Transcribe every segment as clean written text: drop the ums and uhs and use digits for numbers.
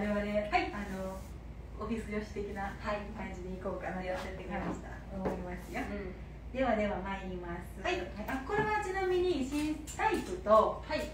々、はい、オフィス女子的な感じでいこうかなと思いますよ。では参ります。はい。これはちなみに新タイプと、はい。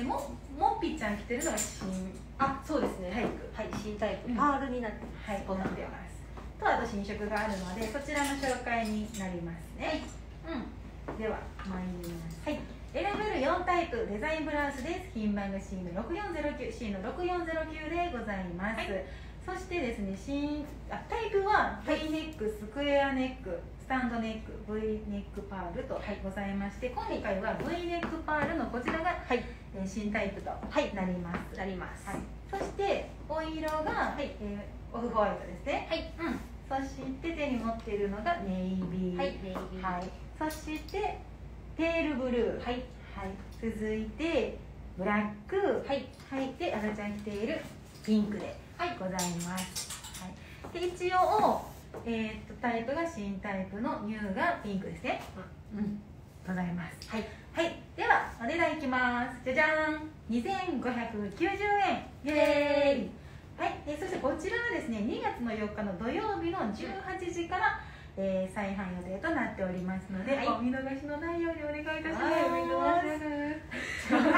もっぴちゃん着てるのが新。 そうですね。 タイプ。 はい、新タイプ。パールになってます。 はい、なってます。とあと新色があるので、そちらの紹介になりますね。では参ります。はい。選べる4タイプデザインブラウスです。品番が C の6409、C の6409でございます。そしてですね、タイプは V ネック、スクエアネック、スタンドネック、V ネックパールとございまして、今回は V ネックパールのこちらが新タイプとなります。そしてお色がオフホワイトですね。そして手に持っているのがネイビー。そしてペールブルー。続いてブラック。で、あらちゃん着ているピンクでございます。で、一応、タイプが新タイプのニューがピンクですね。ございます。ではお値段いきます。じゃじゃん、2590円。イエーイ。そしてこちらはですね、2月の4日の土曜日の18時から再販予定となっておりますので、お見逃しのないようにお願いいたします。じゃあお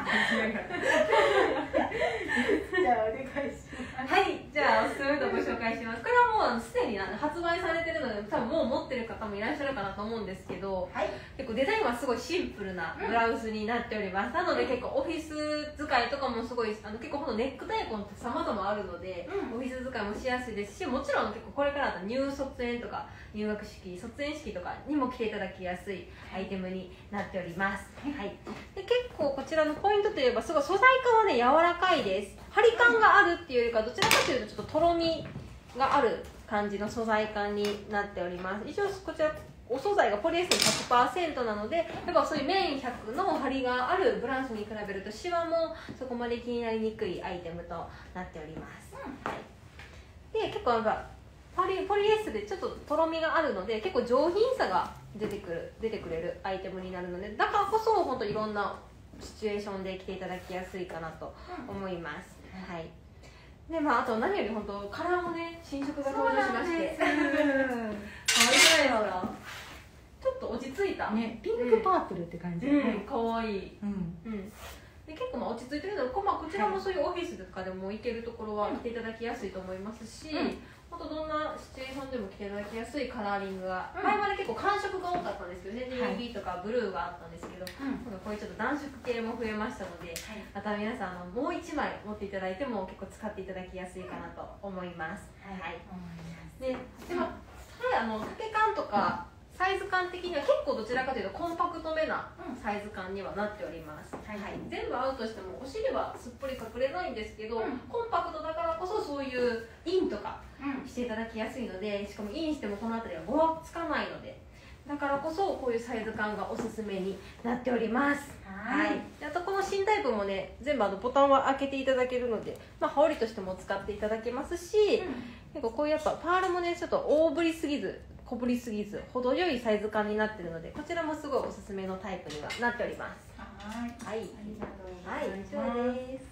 願いします。 じゃあおすすめのご紹介します。これはもうすでに発売されてるので、多分もう持ってる方もいらっしゃるかなと思うんですけど、結構デザインはすごいシンプルなブラウスになっております。なので結構オフィス使いとかもすごい結構このネックタイプって様々あるので、オフィス使いもしやすいですし、もちろん結構これからだと入卒園とか入学式、卒園式とかにも着ていただきやすいアイテムになっております。で、結構こちらのポイントといえば、すごい素材感はね柔らかいです。張り感があるっていうよりか、どちらかというとちょっととろみがある感じの素材感になっております。一応こちらお素材がポリエステル 100% なので、やっぱそういう綿100の張りがあるブラウスに比べるとシワもそこまで気になりにくいアイテムとなっております。で、結構なんかポリエステルでちょっととろみがあるので、結構上品さが出てくれるアイテムになるので、だからこそ本当いろんなシチュエーションで着ていただきやすいかなと思います。で、あと何より本当カラーもね、新色が登場しまして、可愛くないですか？ちょっと落ち着いたね、ピンクパープルって感じ。 可愛い。で、結構落ち着いてるので、こちらもそういうオフィスとかでも行けるところは着ていただきやすいと思いますし、本当どんなシチュエーションでも着ていただきやすいカラーリングが、前まで結構寒色が多かったんですけどね、ネイビーとかブルーがあったんですけど、今度こういうちょっと暖色系も増えましたので、また皆さんもう1枚持っていただいても結構使っていただきやすいかなと思います。でも丈感とかサイズ感的には結構どちらかというとコンパクトめなサイズ感にはなっております。全部合うとしてもお尻はすっぽり隠れないんですけど、コンパクトだからこそそういうインとかしていただきやすいので、しかもインしてもこの辺りはごわつかないので、だからこそこういうサイズ感がおすすめになっております。あとこの新タイプもね、全部ボタンは開けていただけるので、羽織としても使っていただけますし、結構こういうやっぱパールもね、ちょっと大ぶりすぎず小ぶりすぎず程よいサイズ感になっているので、こちらもすごいおすすめのタイプにはなっております。 ありがとうございます。 以上です。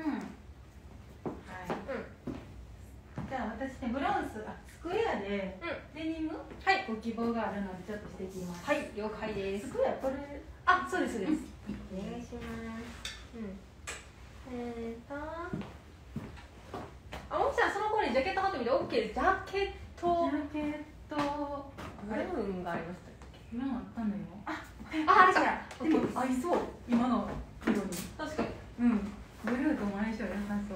じゃあ私ね、ブラウススクエアでデニムご希望があるのでちょっとしてきます。 了解です。 スクエアこれ、 そうですそうです。お願いします。もちゃんその子にジャケット貼ってみて OK です。ジャケットブラウンがありましたっけ？ 今あったのよ。 あれじゃでも合いそう、今の色に。 確かに。 ブルーとも相性良さそう。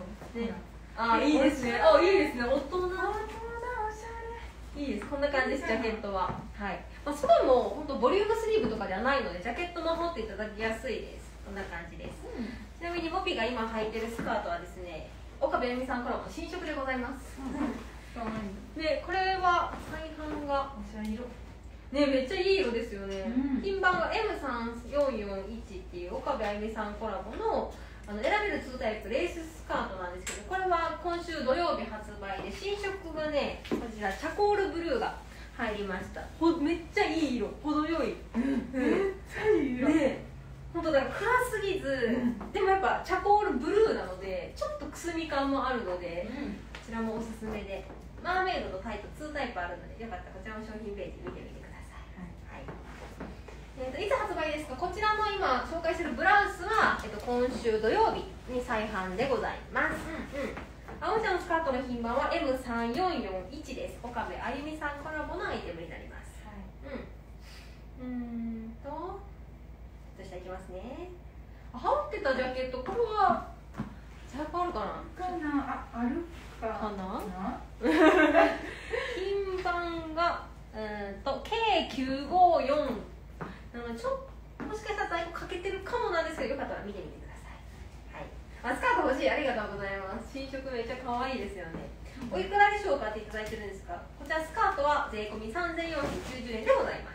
いいですね。いいですね。大人。 おしゃれ。いいです。こんな感じです。ジャケットは。すごいもう本当ボリュームスリーブとかではないので、ジャケットも持っていただきやすいです。こんな感じです。ちなみにモピが今履いてるスカートはですね、岡部恵美さんからも新色でございます。で、これは再販がおしゃれ色ね、めっちゃいい色ですよね。品番が M3441 っていう岡部あゆみさんコラボの選べる2タイプレーススカートなんですけど、これは今週土曜日発売で、新色がね、こちらチャコールブルーが入りました。めっちゃいい色、程よい。 めっちゃいい色。 本本当だから暗すぎず、でもやっぱチャコールブルーなのでちょっとくすみ感もあるので、こちらもおすすめで、マーメイドとタイプ2タイプあるので、よかったらこちらの商品ページ見てみてください。はい、いつ発売ですか？こちらの今紹介しているブラウスは、今週土曜日に再販でございます。青ちゃんのスカートの品番は M3441 です。岡部あゆみさんコラボのアイテムになります。そしたらいきますね。羽織ってたジャケット、これは在庫あるかな？ あるかな？品番がK954 なので、ちょっともしかしたら在庫かけてるかもなんですけど、よかったら見てみてください。はい、スカート欲しい、ありがとうございます。新色めっちゃ可愛いですよね。おいくらでしょうかっていただいてるんですか？こちらスカートは税込み3490円でございます。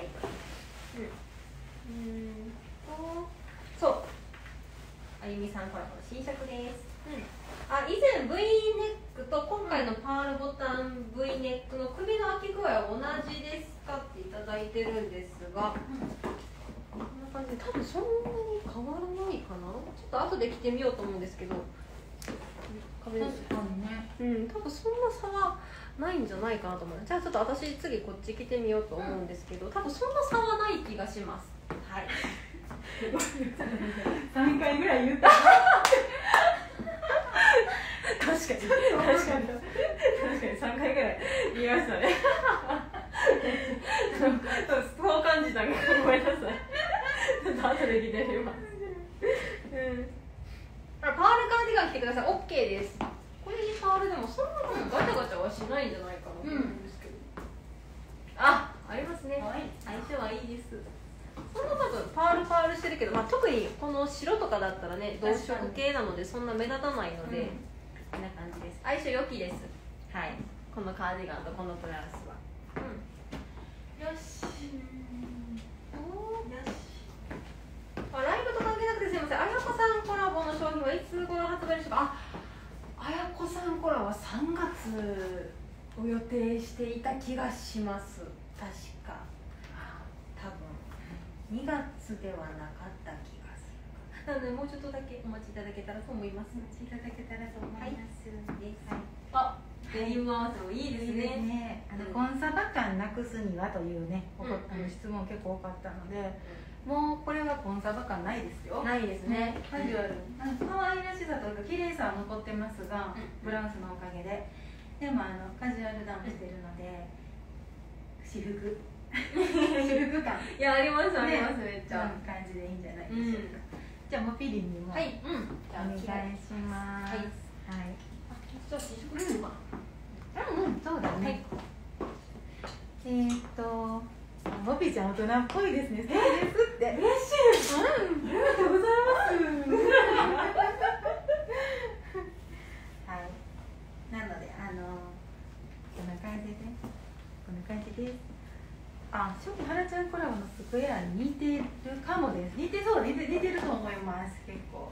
そう、あゆみさんコラボの新色です。以前 V ネックと今回のパールボタン V ネックの首の開き具合は同じですかっていただいてるんですが、こんな感じで多分そんなに変わらないかな。ちょっと後で着てみようと思うんですけど、 確かにね、 多分そんな差はないんじゃないかなと思う。じゃあちょっと私次こっち着てみようと思うんですけど、多分そんな差はない気がします。はい。 3回ぐらい言った確かに3回ぐらい言いましたね。そう感じたがごめんなさい。ちょっと後で着てみます。パールカーディガン着てください。 OK です。これにパールでもそんなのガチャガチャはしないんじゃないかなと思うんですけど、ありますね。相性はいいです。そんな多分パールしてるけど、特にこの白とかだったらね、同色系なのでそんな目立たないので、こんな感じです。相性良きです。はい、このカーディガンとこのブラウスは。よし。ライブと関係なくてすいません。あやこさんコラボの商品はいつ頃発売でしょうか？あやこさんコラボは3月を予定していた気がします。確か。多分2月ではなかった気がする。なのでもうちょっとだけお待ちいただけたらと思います。お待ちいただけたらと思います。デニム合わせもいいですね。 コンサバ感なくすにはというね、質問結構多かったので、もうこれはコンサバ感ないですよ。 ないですね。 カジュアル、可愛らしさというか綺麗さは残ってますが、ブラウスのおかげで。でもカジュアルダウンしてるので、私服私服感、 いや、ありますあります、めっちゃ感じでいいんじゃないでしょうか。じゃあモピリンにもお願いします。はい。 じゃあ試食するかな。 そうだね。モピちゃん大人っぽいですね。そうですって。嬉しいです。ありがとうございます。はい。なのでこんな感じです。正直はらちゃんコラボのスクエアに似てるかもです。似てると思います。結構。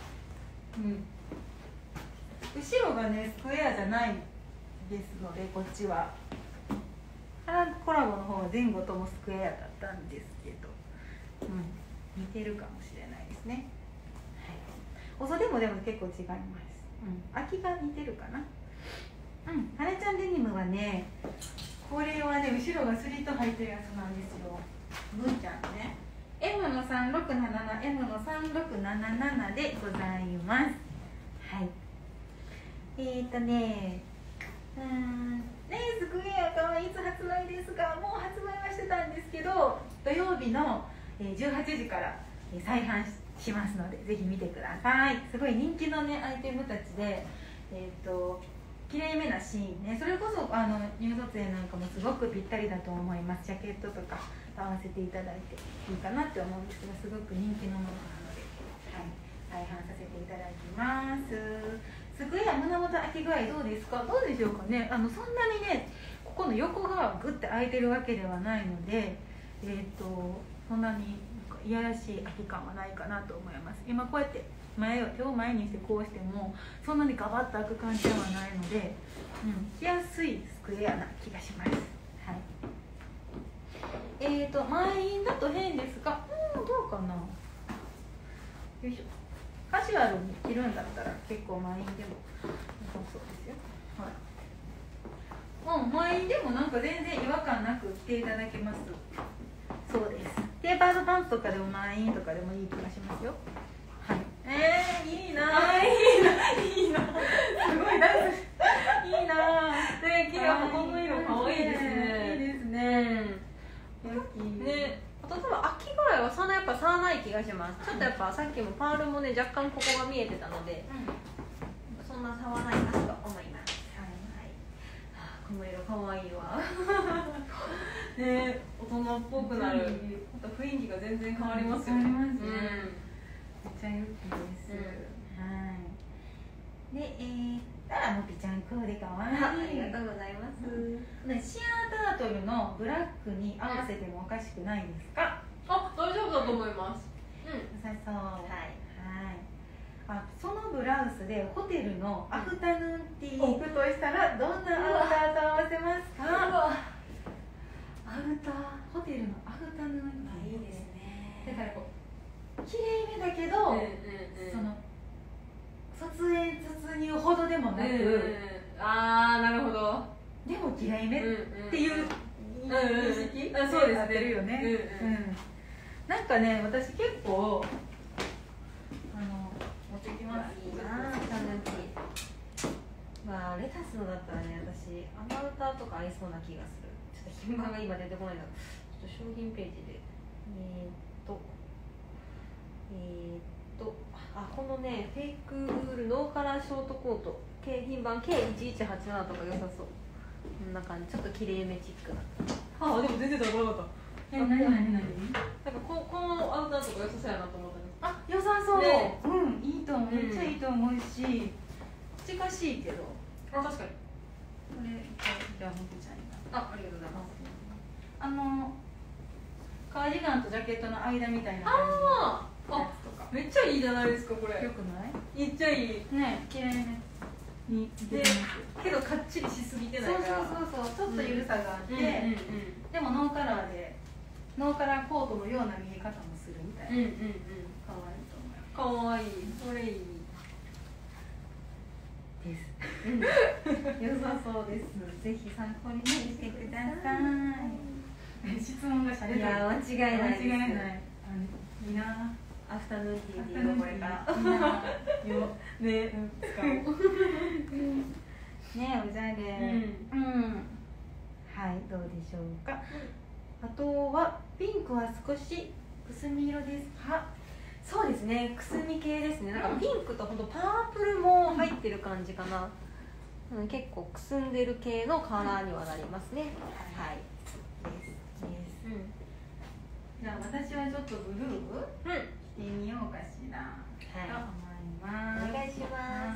後ろがねスクエアじゃないですので、こっちはコラボの方は前後ともスクエアだったんですけど、似てるかもしれないですね。お袖もでも結構違います。空きが似てるかな。はらちゃんデニムはね、これはね後ろがスリット入ってるやつなんですよ。ブーちゃんね、 M の3677 M の3677でございます。はい。スクエアはいつ発売ですが、もう発売はしてたんですけど、土曜日の18時から再販しますので、ぜひ見てください。すごい人気のねアイテムたちで、きれいめなシーンね、それこそニュー撮影なんかもすごくぴったりだと思います。ジャケットとか合わせていただいていいかなって思うんですが、すごく人気のものなので、再販させていただきます。スクエア胸元開き具合どうですか？どうでしょうかね。そんなにねここの横がグッて開いてるわけではないので、そんなにいやらしい開き感はないかなと思います。今こうやって手を前にしてこうしてもそんなにガバッと開く感じではないので、着やすいスクエアな気がします。はい。満員だと変ですが、どうかな。 よいしょ。カジュアルに着るんだったら結構満員でも良さそうですよ。はい。満員でもなんか全然違和感なく着ていただけます。そうです。テーパードパンツとかでも満員とかでもいい気がしますよ。はい。いいな。いいな。すごいダンス。いいな。 ね、キラこの色可愛いですね。 いいですね。 ね。あと多分秋ぐらいはそんなやっぱ差ない気がします。ちょっとやっぱさっきもパールもね若干ここが見えてたので、そんな差はないかと思います。はい。この色可愛いわ。ね、大人っぽくなる。また雰囲気が全然変わりますよね。 めっちゃ良きです。はい。で、たらもぴちゃんコーデかわいい。 ありがとうございます。 シアータートルのブラックに合わせてもおかしくないですか？ あ、大丈夫だと思います。 良さそう。はい。そのブラウスでホテルのアフタヌーンティー行くとしたらどんなアウターと合わせますか？アウター、ホテルのアフタヌーンティー。 いいですね。 だからこう綺麗めだけど、その卒園突入ほどでもなく、 ああ、なるほど。 でも綺麗めっていう認識そうですね。よね。なんかね、私結構持ってきます。 いいな、アフタヌーンティー。まあレタスのだったらね、私アマウターとか合いそうな気がする。ちょっと品番が今出てこないんだ。ちょっと商品ページでこのねフェイクウールノーカラーショートコート品番 K1187 とか良さそう。こんな感じ、ちょっときれいめチックな。あ、でも全然だ、こなかった。 何なんかこのアウターとか良さそうやなと思ったんです。 良さそう。いいと思う。めっちゃいいと思うし、近しいけど。 確かに。これじゃあもぴちゃんに。 ありがとうございます。 カーディガンとジャケットの間みたいな感じのやつとか。 めっちゃいいじゃないですかこれ。 よくない？ めっちゃいい。 ね、綺麗ね。 けどかっちりしすぎてないから。 そう、ちょっと緩さがあって、でもノーカラーでノーカラーコートのような見え方もするみたいな。可愛いと思います。可愛い。これいい。です。良さそうです。ぜひ参考にしてください。質問がしゃれない。いや、間違いない。いいな。 アフタヌーンティーでこれから。 ね、使おう。ね、おじゃれ。はい、どうでしょうか。あとはピンクは少しくすみ色ですか？ そうですね、くすみ系ですね。なんかピンクと本当パープルも入ってる感じかな。結構くすんでる系のカラーにはなりますね。はい。 じゃあ私はちょっとブルー着てみようかしら。と思います。 お願いします。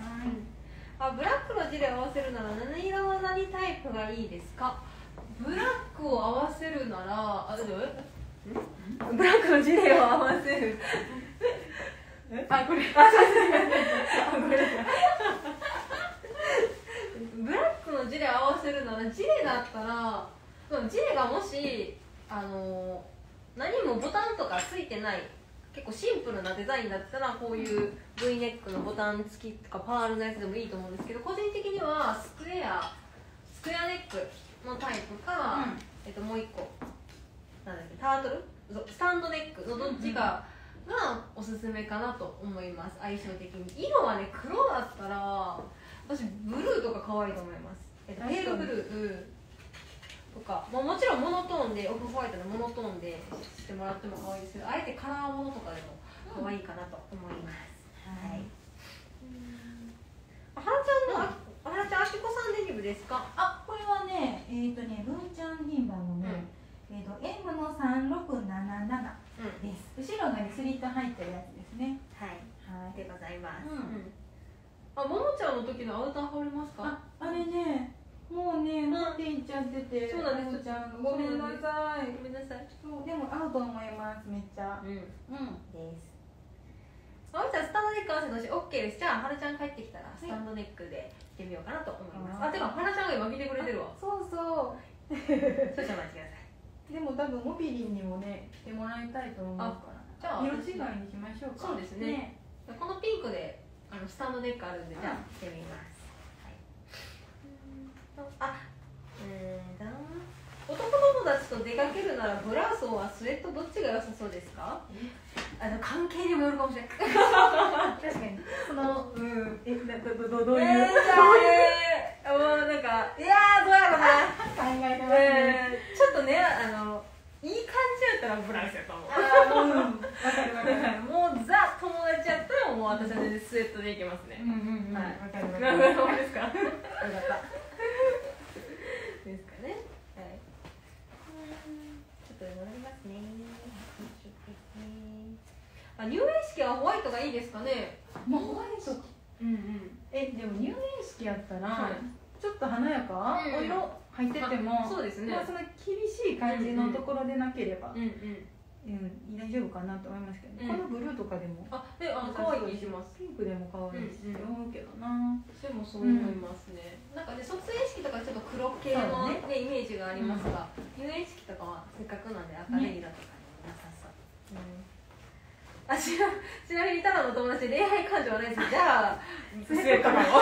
ブラックのジレを合わせるなら何色は何タイプがいいですか？ブラックを合わせるならブラックのジレを合わせるこれブラックのジレを合わせるならジレだったらジレがもし何もボタンとかついてない結構シンプルなデザインだったらこういう V ネックのボタン付きとかパールのやつでもいいと思うんですけど、個人的にはスクエアネックのタイプか、もう一個なんだっけ、タートルスタンドネックのどっちかがおすすめかなと思います。相性的に色はね、黒だったら私ブルーとか可愛いと思います。ペールブルーとか、もちろんモノトーンでオフホワイトのモノトーンでしてもらっても可愛いですけど、あえてカラーものとかでも可愛いかなと思います。はい。はらちゃん、あきこさんデニムですか？ これはね、ルーちゃん品番のね、M の3677です。後ろがね、スリット入ってるやつですね。 はいでございます。 ももちゃんの時のアウター羽織れますか？あれね、もうね、持っていっちゃってて。そうなんです。ちゃん、ごめんなさい。 ごめんなさい。 でも合うと思います、めっちゃ。です。 まもちゃんスタンドネック合わせたし OK です。じゃあはるちゃん帰ってきたらスタンドネックで着てみようかなと思います。てかはるちゃんが今着てくれてるわ。 そうそう。 少々お待ちください。 でも多分モビリンにもね着てもらいたいと思うから。じゃあ色違いにしましょうか。 そうですね。 このピンクでスタンドネックあるんで、じゃあ着てみます。男友達と出かけるならブラウスはスウェットどっちが良さそうですか？関係にもよるかもしれない。確かにそのどういうもうなんかいやどうやろうな考えてますね。 ちょっとねいい感じやったらブラウスやと思う。 わかるわかる。 もうザ友達やったらもう私は全然スウェットでいけますね。 わかるわかる。 ですか？よかった。ですかね。はい。ちょっと戻りますね。入園式はホワイトがいいですかね。 まあホワイト。でも入園式やったらちょっと華やか、お色入ってても、 そうですね。 まあその厳しい感じのところでなければ、大丈夫かなと思いますけど、このブルーとかでも、 可愛い気します。 ピンクでも可愛いし、思うけどな。 でもそう思いますね。なんかね、卒園式とかちょっと黒系のねイメージがありますが、入園式とかはせっかくなんで赤ネギだとかになさそう。ちなみにただの友達で恋愛感情はないです。じゃあスウェットかも。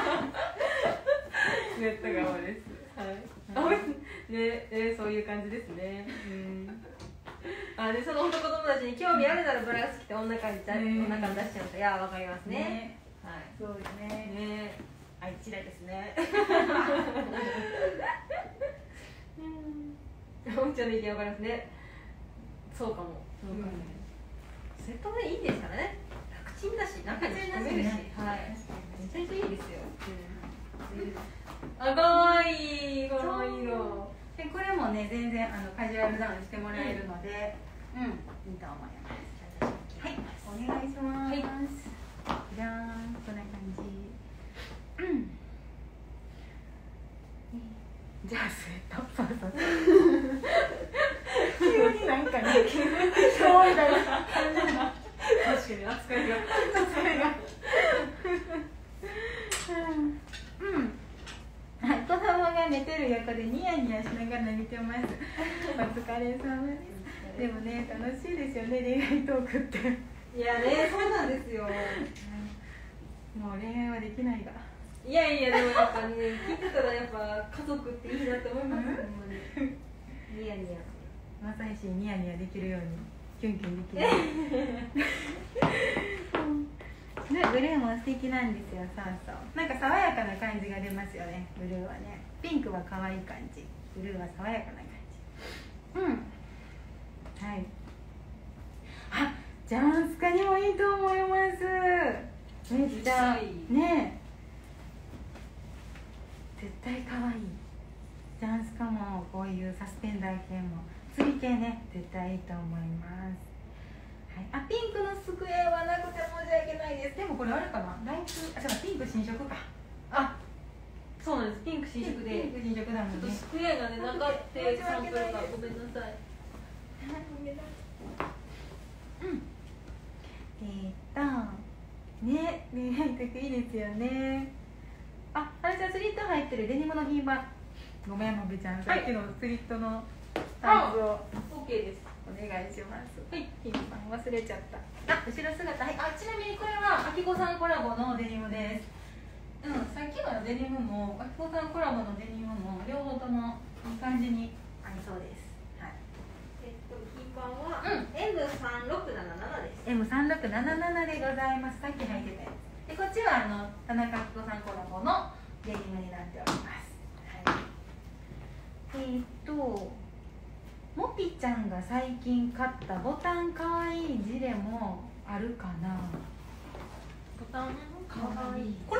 スウェット側です。はい。ね、そういう感じですね。でその男友達に興味あるならブラウス着てお腹に出しちゃうと、いやわかりますね。はい。 そうですね。あいつらですね。 おんちゃんの意見わかりますね。そうかも。セットでいいですからね。楽ちんだし、中に込めるし、はい。めちゃめちゃいいですよ。かわいい、この色。 でこれもね、全然カジュアルダウンしてもらえるので、いいと思います。はい、お願いします。じゃーん、こんな感じ。じゃあスウェット、そう急になんかね、そうみたいな感じの。 確かに扱いが。 はい、子供が寝てる横でニヤニヤしながら見てます。お疲れ様です。でもね、楽しいですよね、恋愛トークって。 いやね、そうなんですよ。 もう恋愛はできないが。 いやでもやっぱね、聞いてたらやっぱ家族っていいなって思います。ニヤニヤ。 まさにニヤニヤできるように、キュンキュンできる。ブルーも素敵なんですよ、なんか爽やかな感じが出ますよね、ブルーはね。ピンクは可愛い感じ、ブルーは爽やかな感じ。はい。ジャンスカにもいいと思います。めっちゃね、絶対可愛い。ジャンスカもこういうサスペンダー系も釣り系ね、絶対いいと思います。ピンクのスクエアはなくて申し訳ないです。でもこれあれかな、ピンク新色か。 そうなんです、ピンク新色で。 ピンク新色なので、 ちょっとスクエアがね、なかったサンプルが、ごめんなさい。 ね、いいですよね。あれじゃスリット入ってるデニムの品番。ごめん、もべちゃん、さっきのスリットのパンツを。 OK です。 お願いします。品番忘れちゃった。後ろ姿。ちなみにこれはあきこさんコラボのデニムです。さっきのデニムもあきこさんコラボのデニムも両方ともいい感じに合いそうです。 品番は M3677 です。 M3677 でございます。さっき履いてたやつ。でこっちは田中あきこさんコラボのデニムになっております。もぴちゃんが最近買ったボタンかわいいジレもあるかな。 ボタンかわいい。 これ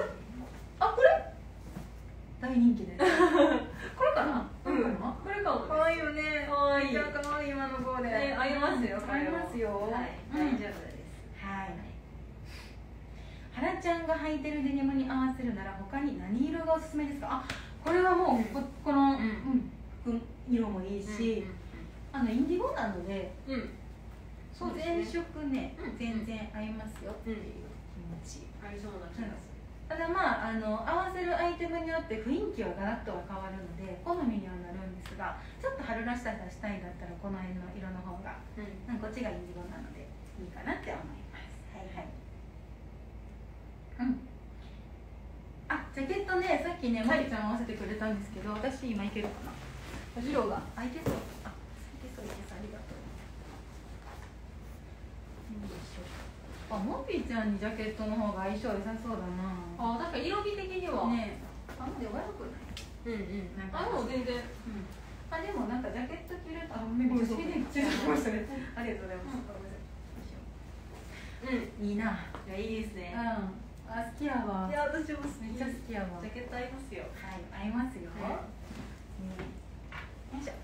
大人気です。これかな。これかも。かわいいよね。かわいい。かわいい今の子で。 合いますよ。 合いますよ。 大丈夫です。 はい。はらちゃんが履いてるデニムに合わせるなら他に何色がおすすめですか。これはもうこの色もいいし、インディゴなので全色ね全然合いますよっていう気持ち。 合いそうな気がする。 ただ合わせるアイテムによって雰囲気はガラッとは変わるので好みにはなるんですが、ちょっと春らしさ出したいんだったらこの辺の色の方が、こっちがインディゴなのでいいかなって思います。 あ、ジャケットね、さっきね、まりちゃん合わせてくれたんですけど、私今いけるかな。おじろうが、あ、いけそう。あ、いけそう、いけそう、ありがとう。よいしょ。あ、もぴちゃんにジャケットの方が相性良さそうだな。 あ、確かに色味的にはね、あんまり悪くない。 なんかもう全然。 あ、でもなんかジャケット着ると、あ、めっちゃ好きで、めっちゃ好きましたね。ありがとうございます。いいな。 いや、いいですね。 あ、好きやわ。 いや、私もめっちゃ好きやわ。 ジャケット合いますよ。 はい、合いますよ。よいしょ。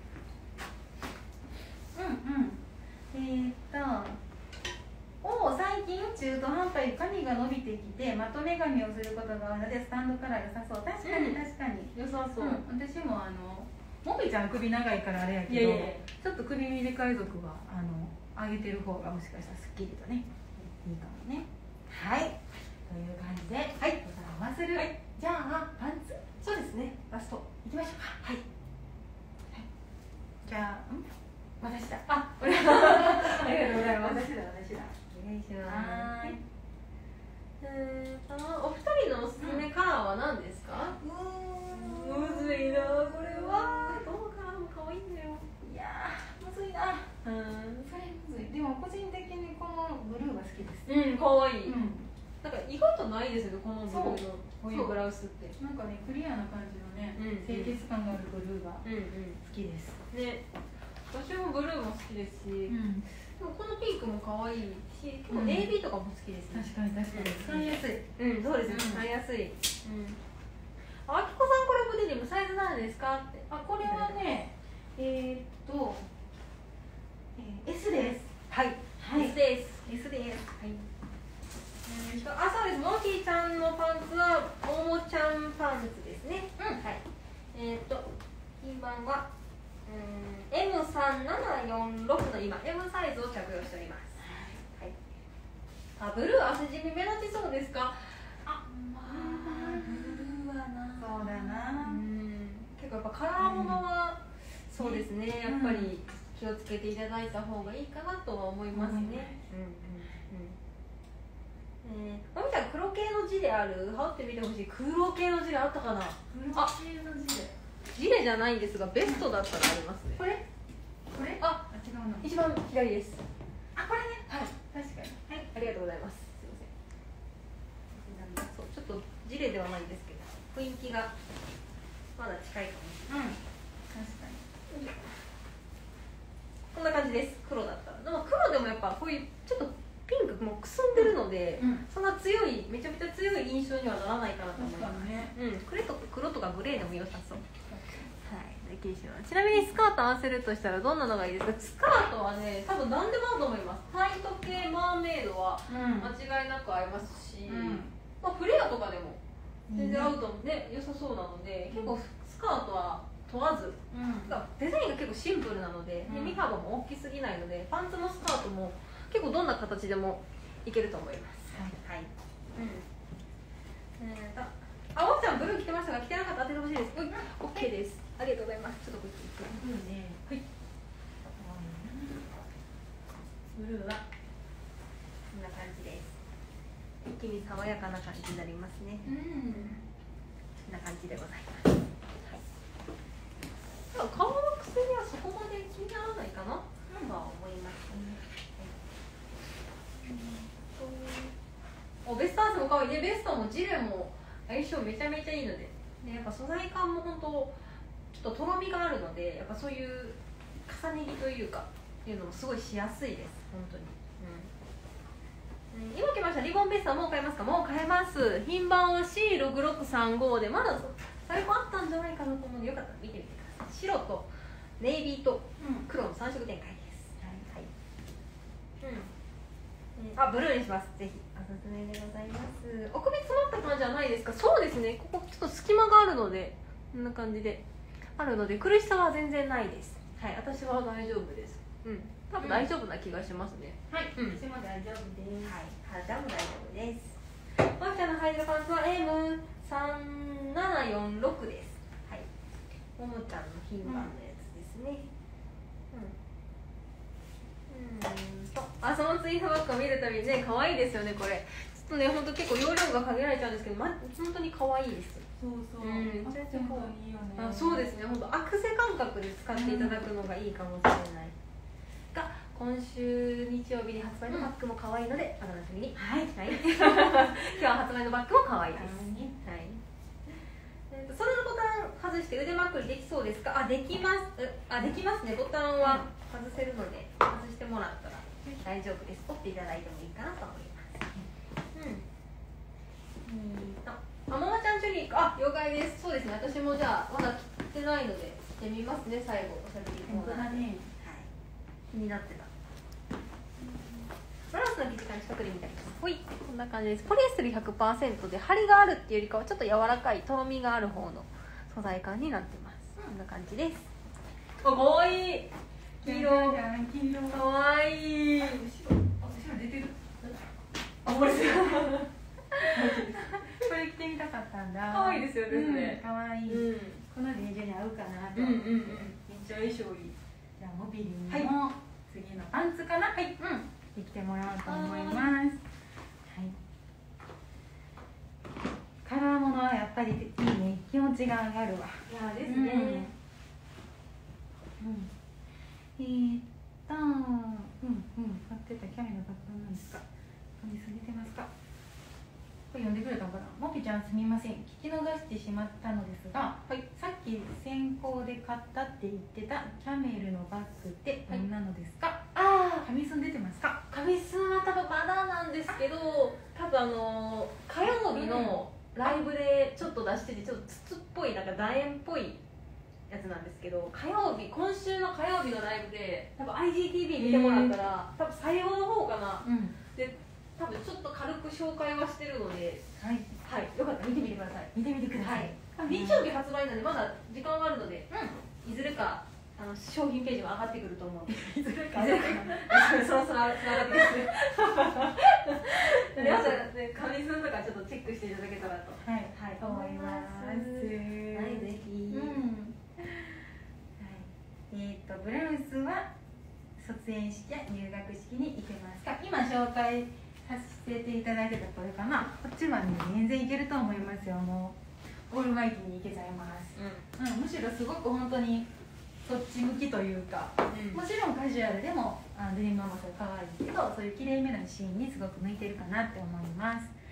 最近中途半端に髪が伸びてきてまとめ髪をすることが多いのでスタンドカラー良さそう。確かに確かに良さそう。 私ももみちゃん首長いからあれやけど、ちょっと首短い族は上げてる方がもしかしたらすっきりとねいいかもね。はい、という感じで、はい、ございます。はい、じゃあパンツ、 そうですね、ラストいきましょうか。はい、じゃあ私だ。 ありがとうございます。 私だ。お願いします。 お二人のおすすめカラーは何ですか？むずいな、これは。どのカラーも可愛いんだよ。 いやー、むずいな。それむずい。でも個人的にこのブルーが好きです。 可愛い。なんか意外とないですよね、このブルーのこういうブラウスって。 なんかね、クリアな感じのね、清潔感があるブルーが好きです。 ね、私もブルーも好きですし、でもこのピンクも可愛いし、結構ネイビーとかも好きですね。 確かに使いやすい。 そうですね、使いやすい。あきこさん、これもデニムサイズなんですかって。 あ、これはね、S です。 はい、S です。 S です。はい。 あ、そうです。モキちゃんのパンツはももちゃんパンツですね。はい。品番はM3746の今 M サイズを着用しております。はい。あ、ブルー汗じみ目立ちそうですか？ ブルーはな。そうだな。 結構やっぱカラーものはそうですね。やっぱり気をつけていただいた方がいいかなとは思いますね。まみちゃん、黒系の字である、羽織ってみてほしい。黒系の字であったかな。 黒系の字でジレじゃないんですが、ベストだったらありますね。 これあ、違うの。 一番左です。 あ、これね。 はい、 確かに。 はい、ありがとうございます。すいません。そう、ちょっとジレではないんですけど、雰囲気がまだ近いかもしれない。 確かに。 こんな感じです。黒だったら。でも黒でもやっぱこういうちょっとピンクもくすんでるので、そんな強い、めちゃめちゃ強い印象にはならないかなと思います。黒とかグレーでも良さそう。はい、ちなみにスカート合わせるとしたらどんなのがいいですか？スカートはね、多分何でも合うと思います。タイト系マーメイドは間違いなく合いますし、まあフレアとかでも全然合うと思うね、良さそうなので、結構スカートは問わず、デザインが結構シンプルなので、身幅も大きすぎないので、パンツもスカートも結構どんな形でもいけると思います。はい。あ、おっちゃんブルー着てましたが、着てなかったら当ててほしいです。オッケーです。ありがとうございます。ちょっとこっち行く。はい。ブルーはこんな感じです。一気に爽やかな感じになりますね。こんな感じでございます。はい。顔のくせにはそこまで気にならないかなとは思いますね。ベストアースも可愛いね。ベストもジレも相性めちゃめちゃいいので、やっぱ素材感も本当ちょっととろみがあるので、やっぱそういう重ね着というかっていうのもすごいしやすいです。本当に。今来ましたリボンベストはもう買えますか？もう買えます。品番は C6635 で、まだ在庫あったんじゃないかなと思うので、よかったら見てみてください。白とネイビーと黒の3色展開です。あ、ブルーにします。ぜひおすすめでございます。お首詰まった感じはないですか？そうですね、ここちょっと隙間があるので、こんな感じであるので、苦しさは全然ないです。はい、私は大丈夫です。多分大丈夫な気がしますね。 はい、私も大丈夫です。 はい、肌も大丈夫です。ワンちゃんの履いてるパンツは M3746 です。はい、ももちゃんの品番のやつですね。そのツイートバッグを見るたびにね、可愛いですよね。これちっとね本当結構容量が限られちゃうんですけど、本当に可愛いです。 そうそう、 めちゃくちゃ可愛いよね。 そうですね、本当アクセ感覚で使っていただくのがいいかもしれない。が今週日曜日に発売のバッグも可愛いので、お楽しみに。はい。今日は発売のバッグも可愛いです。はい。それのボタン外して腕まくりできそうですか？できます。できますね。ボタンは外せるので外してもらったら大丈夫です。折っていただいてもいいかなと思います。ママちゃんチュニーク、了解です。そうですね。私もじゃあまだ着てないので着てみますね。最後おしゃべりコーナーで。気になってた。ブラウスの生地感近くで見たりします。ほい、こんな感じです。ポリエステル 100% で張りがあるっていうよりかはちょっと柔らかいとろみがある方の素材感になってます。こんな感じです。かわいい。黄色。かわいい。後ろ出てる。これですよ。 これ着てみたかったんだ。 かわいいですよね。 かわいい。このベージュに合うかなと。 めっちゃ相性いい。 じゃあモビリンの次のパンツかな。できてもらおうと思います。はい。カラーものはやっぱりいいね。気持ちが上がるわ。 いやですね。 買ってたキャミのバッグなんですか。紙す出てますか。これ読んでくれたのかな。もぴちゃんすみません。聞き逃してしまったのですが、さっき先行で買ったって言ってたキャメルのバッグって何なのですか。紙す出てますか。 紙すは多分まだなんですけど、多分火曜日のライブでちょっと出してて、ちょっと筒っぽいなんか楕円っぽいやつなんですけど、今週の火曜日のライブで多分 IGTV 見てもらったら、多分最後の方かな、で多分ちょっと軽く紹介はしてるので、よかったら見てみてください。 見てみてください。 日曜日発売なんでまだ時間があるので、いずれか商品ページも上がってくると思う。いずれかそろそろ上がってくる。皆さんね、紙すんとかちょっとチェックしていただけたらと思います。 ぜひ。 ブラウスは卒園式や入学式に行けますか。今紹介させていただいてたこれかな。こっちはね全然いけると思いますよ。もうオールマイティにいけちゃいます。むしろすごく本当にそっち向きというか、もちろんカジュアルでもデニムママさん可愛いけど、そういう綺麗めなシーンにすごく向いてるかなって思います。